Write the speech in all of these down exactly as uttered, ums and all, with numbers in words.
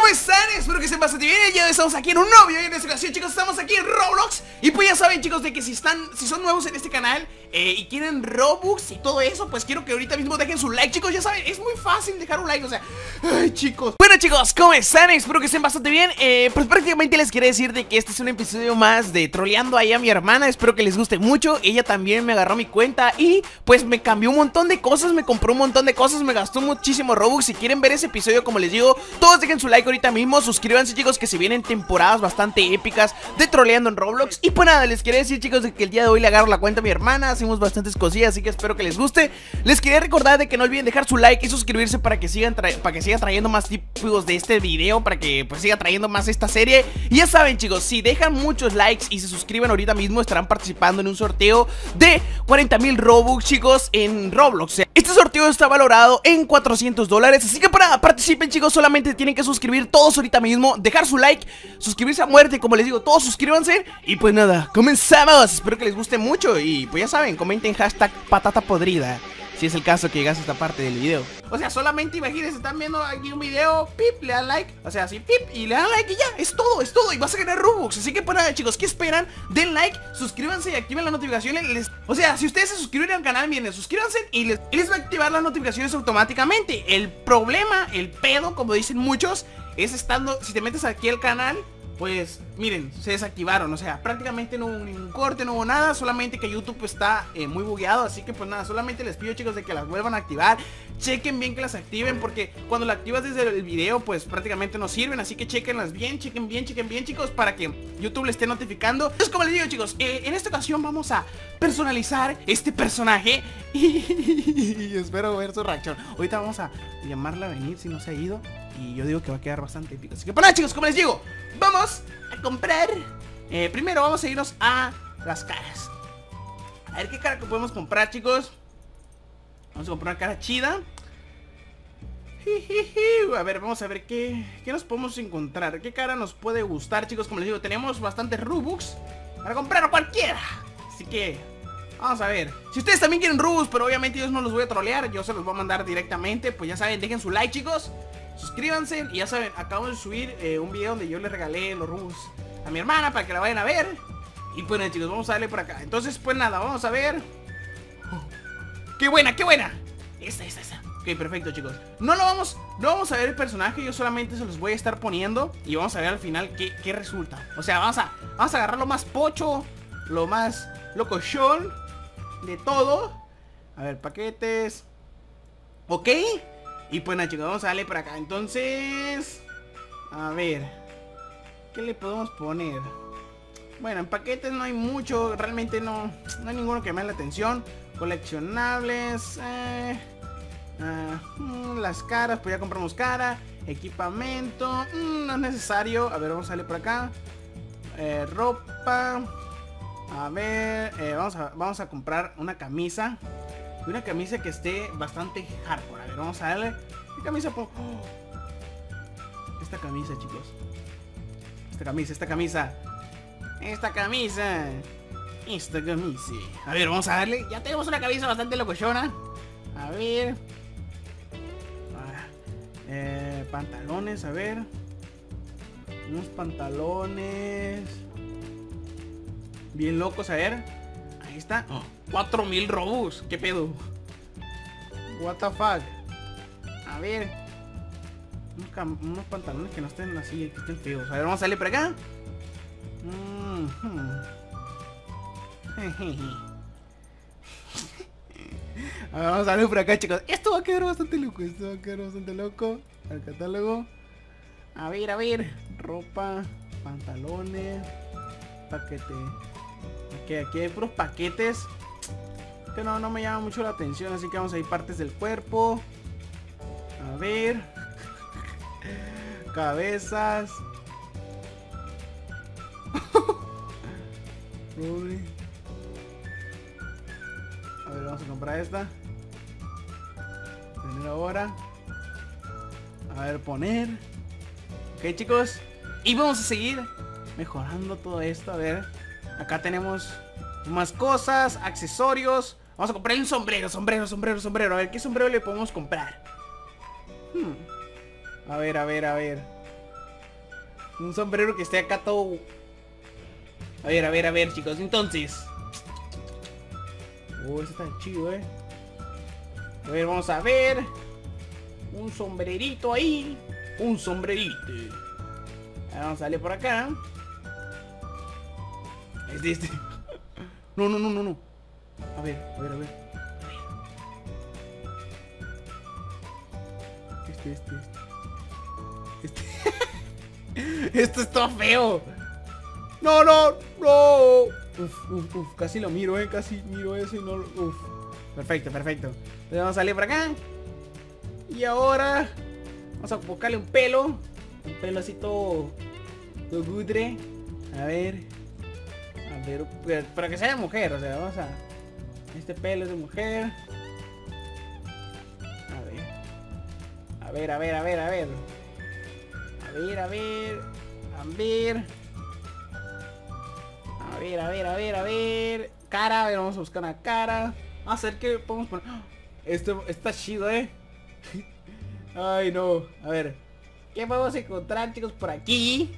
¿Cómo están? Espero que estén bastante bien. Ya estamos aquí en un nuevo video. Y en esta ocasión, chicos, estamos aquí en Roblox. Y pues ya saben, chicos, de que si están, si son nuevos en este canal eh, y quieren Robux y todo eso, pues quiero que ahorita mismo dejen su like, chicos. Ya saben, es muy fácil dejar un like, o sea, ay, chicos. Bueno, chicos, ¿cómo están? Espero que estén bastante bien. eh, Pues prácticamente les quería decir de que este es un episodio más de troleando ahí a mi hermana. Espero que les guste mucho. Ella también me agarró mi cuenta y pues me cambió un montón de cosas, me compró un montón de cosas, me gastó muchísimo Robux. Si quieren ver ese episodio, como les digo, todos dejen su like ahorita mismo. Suscríbanse, chicos, que se vienen temporadas bastante épicas de troleando en Roblox. Y pues nada, les quería decir, chicos, de que el día de hoy le agarro la cuenta a mi hermana. Hacemos bastantes cosillas, así que espero que les guste. Les quería recordar de que no olviden dejar su like y suscribirse para que sigan para que siga trayendo más tipos de este video, para que pues siga trayendo más esta serie. Y ya saben, chicos, si dejan muchos likes y se suscriben ahorita mismo, estarán participando en un sorteo de cuarenta mil Robux, chicos, en Roblox. Este sorteo está valorado en cuatrocientos dólares, así que para participen, chicos, solamente tienen que suscribir todos ahorita mismo, dejar su like, suscribirse a muerte, como les digo, todos suscríbanse. Y pues nada, comenzamos. Espero que les guste mucho y pues ya saben, comenten hashtag patata podrida si es el caso que llegas a esta parte del video. O sea, solamente imagínense, están viendo aquí un video, pip, le dan like, o sea, así, pip, y le dan like y ya, es todo, es todo, y vas a ganar Robux. Así que pues nada, chicos, ¿qué esperan? Den like, suscríbanse y activen las notificaciones. les... O sea, si ustedes se suscriben al canal, miren, suscríbanse y les... y les va a activar las notificaciones automáticamente. El problema, el pedo, como dicen muchos, es estando, si te metes aquí al canal, pues miren, se desactivaron, o sea, prácticamente no hubo ningún corte, no hubo nada, solamente que YouTube está eh, muy bugueado. Así que pues nada, solamente les pido, chicos, de que las vuelvan a activar. Chequen bien que las activen, porque cuando la activas desde el video, pues prácticamente no sirven. Así que chequenlas bien, chequen bien, chequen bien, chicos, para que YouTube le esté notificando. Entonces, como les digo, chicos, eh, en esta ocasión vamos a personalizar este personaje y espero ver su reacción. Ahorita vamos a llamarla a venir si no se ha ido, y yo digo que va a quedar bastante épico. Así que pues nada, chicos, como les digo, vamos a comprar. eh, Primero vamos a irnos a las caras. A ver qué cara que podemos comprar, chicos. Vamos a comprar una cara chida. A ver, vamos a ver qué, qué nos podemos encontrar. ¿Qué cara nos puede gustar, chicos? Como les digo, tenemos bastantes Robux para comprar cualquiera. Así que vamos a ver. Si ustedes también quieren Robux, pero obviamente yo no los voy a trolear, yo se los voy a mandar directamente, pues ya saben, dejen su like, chicos, suscríbanse. Y ya saben, acabo de subir eh, un video donde yo le regalé los Robux a mi hermana para que la vayan a ver. Y pues nada, chicos, vamos a darle por acá. Entonces pues nada, vamos a ver. Oh, ¡qué buena, qué buena! Esta, esta, esta. Ok, perfecto, chicos. No lo vamos, no vamos a ver el personaje, yo solamente se los voy a estar poniendo y vamos a ver al final qué, qué resulta. O sea, vamos a, vamos a agarrar lo más pocho, lo más locochón de todo. A ver, paquetes. Ok. Y pues nada, chicos, vamos a darle por acá. Entonces, a ver, ¿qué le podemos poner? Bueno, en paquetes no hay mucho. Realmente no, no hay ninguno que me llame la atención. Coleccionables, eh, uh, las caras, pues ya compramos cara. Equipamiento, mm, no es necesario. A ver, vamos a salir por acá. eh, Ropa. A ver, eh, vamos, a, vamos a comprar una camisa. Una camisa que esté bastante hardcore. A ver, vamos a darle. ¿Qué camisa pongo? Oh. Esta camisa, chicos. Esta camisa, esta camisa. Esta camisa. Esta camisa. A ver, vamos a darle. Ya tenemos una camisa bastante locochona. A ver. Ah, eh, pantalones, a ver. Unos pantalones bien locos, a ver. Ahí está. Oh, cuatro mil Robux. ¿Qué pedo? What the fuck. A ver. Unos, unos pantalones que no estén así, que estén feos. A ver, vamos a salir por acá. Mm -hmm. A ver, vamos a ver por acá, chicos. Esto va a quedar bastante loco. Esto va a quedar bastante loco. El catálogo. A ver, a ver. Ropa, pantalones, paquete. Aquí, aquí hay puros paquetes que no, no me llama mucho la atención. Así que vamos a ir partes del cuerpo. A ver. Cabezas. A ver, vamos a comprar esta. Tener ahora. A ver, poner. Ok, chicos. Y vamos a seguir mejorando todo esto. A ver. Acá tenemos más cosas, accesorios. Vamos a comprar un sombrero, sombrero, sombrero, sombrero. A ver, ¿qué sombrero le podemos comprar? Hmm. A ver, a ver, a ver. Un sombrero que esté acá todo... A ver, a ver, a ver, chicos, entonces... Oh, ese está chido, eh. A ver, vamos a ver. Un sombrerito ahí. Un sombrerito. Ahora vamos a salir por acá. Este, este. No, no, no, no, no. A ver, a ver, a ver. Este, este, este. Este. Esto está feo. No, no, no. Uf, uf, uf. Casi lo miro, eh. Casi miro eso y no lo... Uf. Perfecto, perfecto. Entonces vamos a salir por acá. Y ahora vamos a buscarle un pelo. Un pelo así todo, todo gudre. A ver. A ver, para que sea de mujer. O sea, vamos a... Este pelo es de mujer. A ver. A ver, a ver, a ver, a ver. A ver, a ver. A ver. A ver, a ver, a ver, a ver. Cara, a ver, vamos a buscar una cara. Vamos a ver qué podemos poner. Esto está chido, eh. Ay, no. A ver. ¿Qué podemos encontrar, chicos, por aquí?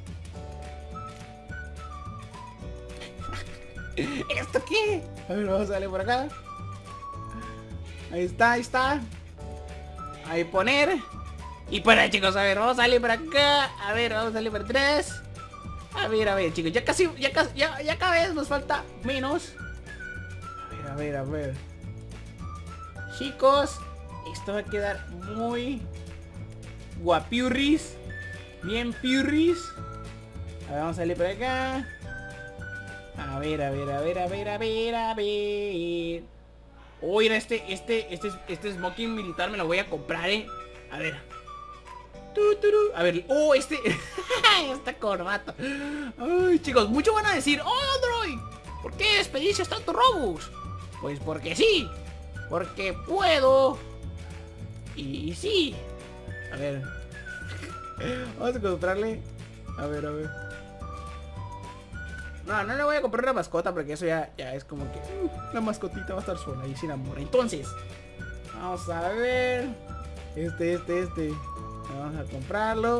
¿Esto qué? A ver, vamos a salir por acá. Ahí está, ahí está. Ahí poner. Y por ahí, chicos, a ver, vamos a salir por acá. A ver, vamos a salir por atrás. A ver, a ver, chicos, ya casi, ya casi, ya, ya cada vez nos falta menos. A ver, a ver, a ver. Chicos, esto va a quedar muy guapiurris. Bien piurris. A ver, vamos a salir por acá. A ver, a ver, a ver, a ver, a ver, a ver. Oye, este, este, este, este smoking militar me lo voy a comprar, eh. A ver. A ver, oh, este. Esta corbata. Ay, chicos, muchos van a decir: oh, Android, ¿por qué desperdicias tanto Robux? Pues porque sí. Porque puedo. Y, y sí. A ver. Vamos a comprarle. A ver, a ver. No, no le voy a comprar una mascota porque eso ya, ya es como que uh, la mascotita va a estar sola y sin amor. Entonces, vamos a ver. Este, este, este. Vamos a comprarlo.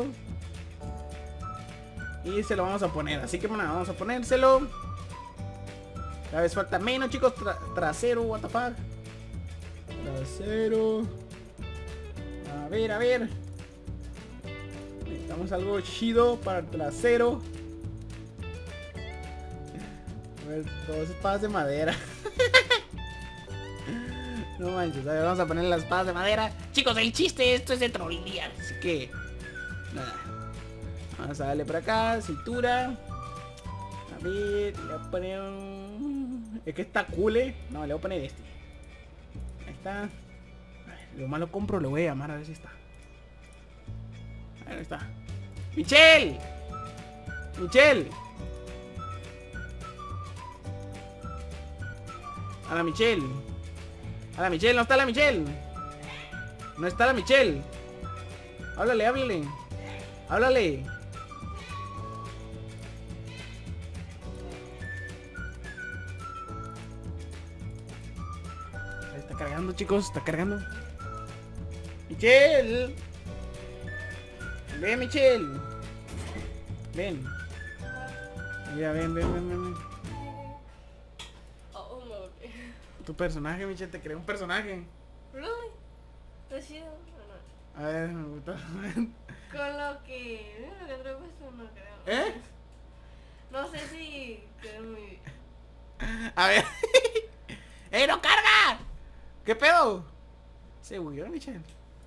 Y se lo vamos a poner. Así que bueno, vamos a ponérselo. Cada vez falta menos, chicos. Tra trasero, what the fuck. Trasero. A ver, a ver. Necesitamos algo chido para el trasero. A ver, dos espadas de madera. No manches, a ver, vamos a poner las espadas de madera. Chicos, el chiste, esto es de trolear. Así que, nada. Vamos a darle por acá, cintura. A ver, le voy a poner un... Es que está cool, ¿eh? No, le voy a poner este. Ahí está. A ver, lo más lo compro, lo voy a llamar a ver si está. A ver, ahí está. ¡Michelle! ¡Michelle! A la Michelle. A la Michelle, no está la Michelle. No está la Michelle. Háblale, háblale. Háblale. Está cargando, chicos, está cargando. Michelle. Ven, Michelle. Ven. Mira, ven, ven, ven, ven, ven. Tu personaje, Michelle, te creé un personaje. Really? ¿Está chido o no? A ver, me gusta. Con lo que... Lo que traigo puesto no creo. ¿Eh? No sé si quedó muy bien. A ver. ¡Ey, no carga! ¿Qué pedo? Se huyó, Michelle.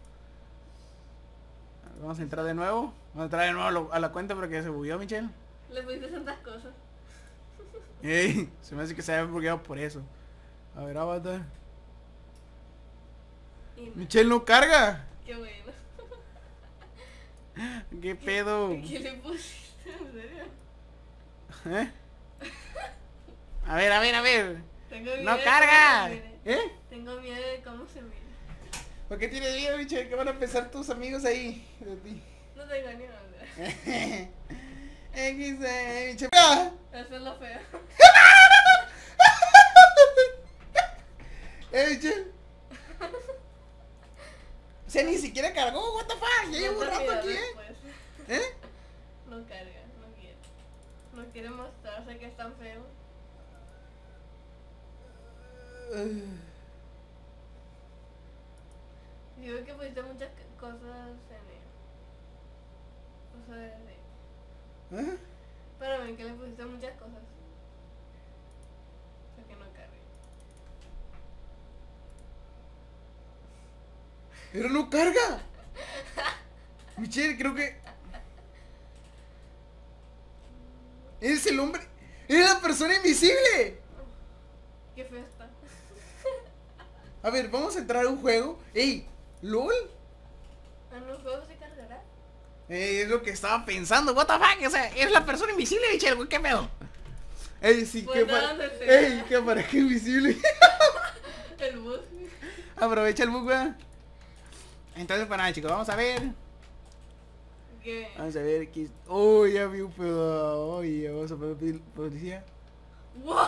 Vamos a entrar de nuevo. Vamos a entrar de nuevo a, lo, a la cuenta porque se bugueó, Michelle. Le pusiste tantas cosas. Ey, se me hace que se haya bugueado por eso. A ver, avatar. Y no. Michelle no carga. Qué bueno. ¿Qué pedo? ¿Qué le pusiste? ¿En serio? ¿Eh? A ver, a ver, a ver. Tengo miedo ¡No de carga! cómo se mire. ¿Eh? Tengo miedo de cómo se mira. ¿Por qué tienes miedo, Michelle? ¿Qué van a pensar tus amigos ahí de ti? No tengo ni idea. X, Michelle. Eso es lo feo. Eh, Michelle. O sea, ni siquiera cargó, what the fuck. Ya llevo un rato aquí, eh. ¿Eh? No carga. no sé qué es tan feo. Digo que pusiste muchas c- cosas en él. O sea, de... ¿Eh? Para mí que le pusiste muchas cosas. O sea, que no cargue. Pero no carga. Michelle, creo que... Eres el hombre... ¡Eres la persona invisible! Qué feo está. A ver, vamos a entrar a un juego. ¡Ey! ¿LOL? ¿En los juegos se cargará? Eh, es lo que estaba pensando. What the fuck, o sea, eres la persona invisible, Michelle, güey, ¿qué pedo? Ey, sí, Pues que no, para... no sé. Ey, que parezca invisible. El bus. Aprovecha el bug, güey. Entonces, pues nada, chicos, vamos a ver. ¿Qué? Vamos a ver aquí. Oh, ya vi un pedo. Oye, vamos a ver policía. ¡Wow!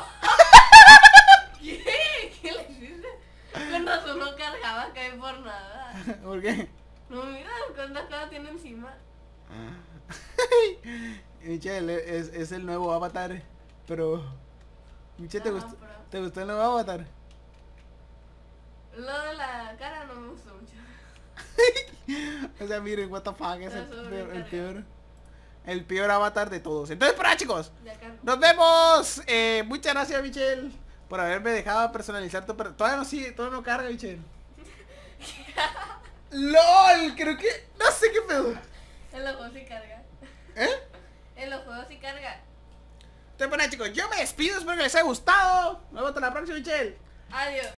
¿Qué? ¿Qué le hiciste? Con razón no cargaba acá por nada. ¿Por qué? No, mira cuántas cosas tiene encima. Michelle, es, es el nuevo avatar. Pero... Michelle, ¿te Ajá, gustó, pero- ¿te gustó el nuevo avatar? Lo de la cara no me gustó mucho. O sea, miren, what the fuck, es el Está peor, el sobrecargado. peor. El peor avatar de todos. Entonces, para chicos, Ya cargo. nos vemos. Eh, muchas gracias, Michelle, por haberme dejado personalizar tu per- Todavía no sigue, todavía no carga, Michelle. LOL, creo que... No sé qué pedo. En los juegos sí carga. ¿Eh? En los juegos sí carga. Entonces, bueno, chicos, yo me despido, espero que les haya gustado. Nos vemos hasta la próxima, Michelle. Adiós.